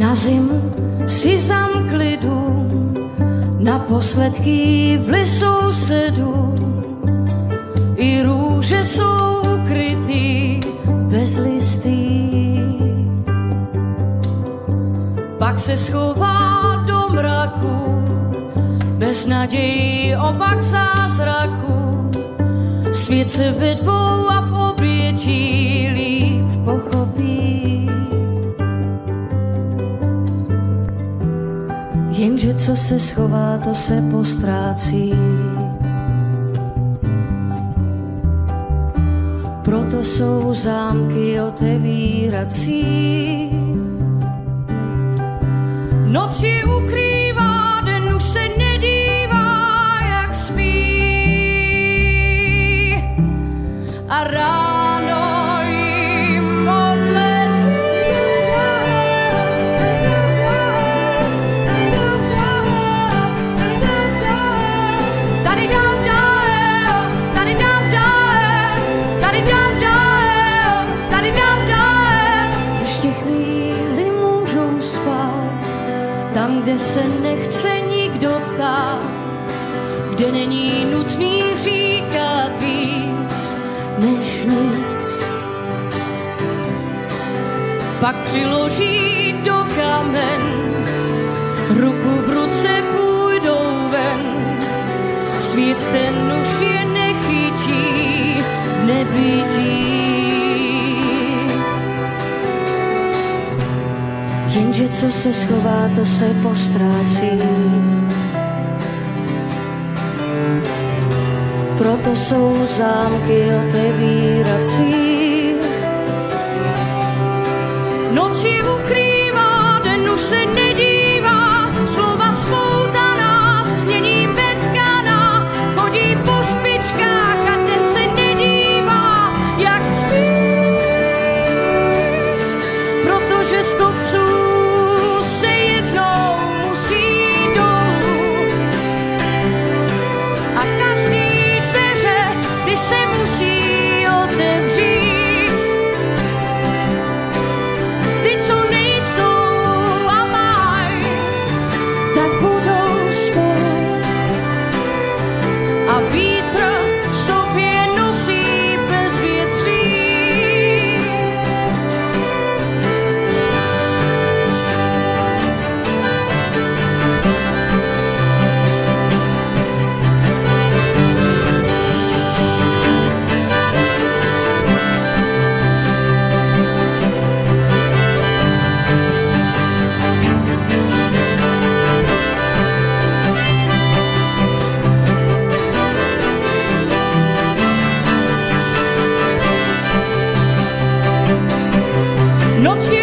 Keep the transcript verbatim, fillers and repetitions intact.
Na zimu si zamkli dům, naposledky v lesu sedu. I růže jsou ukrytý bez listí. Pak se schová do mraku, bez naději opak zázraku. Svět se ve dvou a v obětí líp pochopí. Jenže co se schová, to se postrácí. Proto jsou zámky otevírací. Noc je ukrývá, den už se nedívá, jak spí. A ráno jim odletí. Tady dám dál, tady dám dál, tady dám dál, tady dám dál. Ještě chvíli můžou spát, tam, kde se nechce nikdo ptát, kde není nutný říkat víc než nic. Pak přiloží do kamen, ruku v ruce půjdou ven. Svět ten už je nechytí v nebytí. Jenže co se schová, to se postrácí. Proto jsou zámky otevírací. Noc je ukrývá, den už se nedívá, slova spoutaná, sněním vetkaná, chodí po špičkách a den se nedívá, jak spí. Protože z kopců se jednou musí dolů a každý dveře, ty se musí otevřít. Ty, co nejsou a maj, tak budou spolu a vítr v sobě nosí bezvětří. Noc je